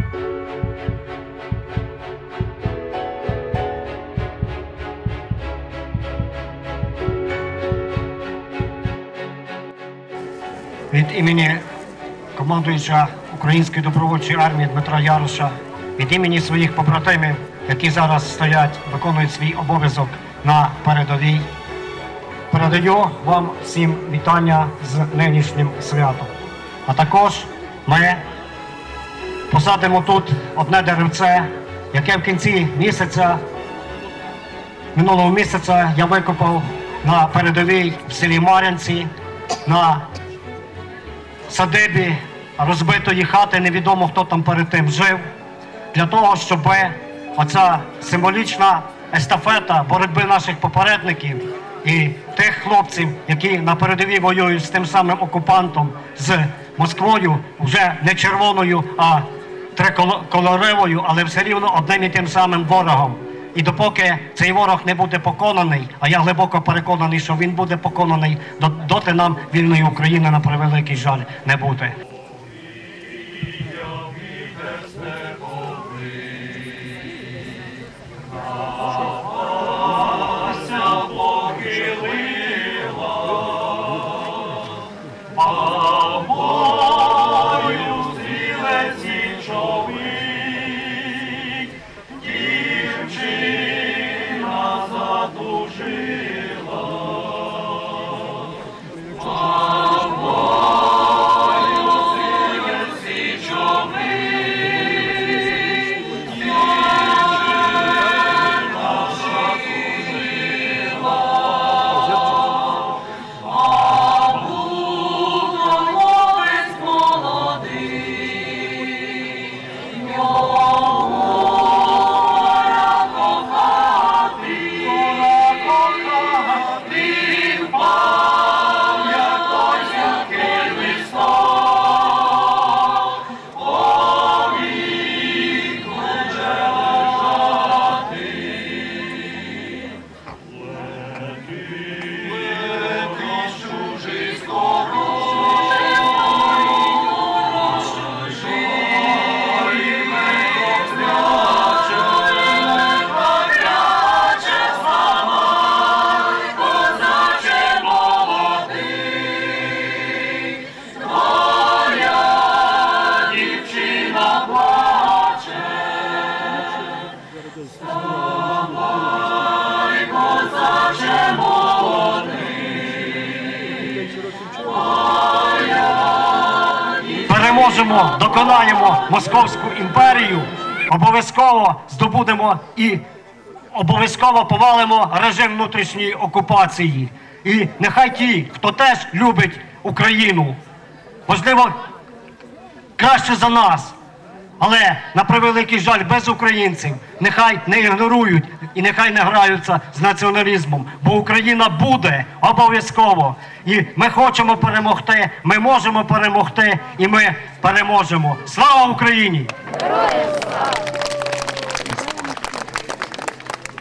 Від імені командуюча Української добровольчої армії Дмитра Яроша, від імені своїх побратимів, які зараз стоять, виконують свій обов'язок на передовій, передаю вам всім вітання з нинішнім святом. А також ми посадимо тут одне деревце, яке в кінці місяця, минулого місяця я викопав на передовій в селі Мар'янці, на садибі розбитої хати, невідомо хто там перед тим жив, для того, щоб оця символічна естафета боротьби наших попередників і тих хлопців, які на передовій воюють з тим самим окупантом, з Москвою, вже не червоною, а трикольоровою, але все рівно одним і тим самим ворогом. І допоки цей ворог не буде поконаний, а я глибоко переконаний, що він буде поконаний, доти нам вільної України, на превеликий жаль, не буде. Переможемо, доконаємо Московську імперію, обов'язково здобудемо і обов'язково повалимо режим внутрішньої окупації. І нехай ті, хто теж любить Україну, можливо, краще за нас, але, на превеликий жаль, без українців, нехай не ігнорують і нехай не граються з націоналізмом, бо Україна буде обов'язково. І ми хочемо перемогти, ми можемо перемогти, і ми переможемо. Слава Україні! Героям слава!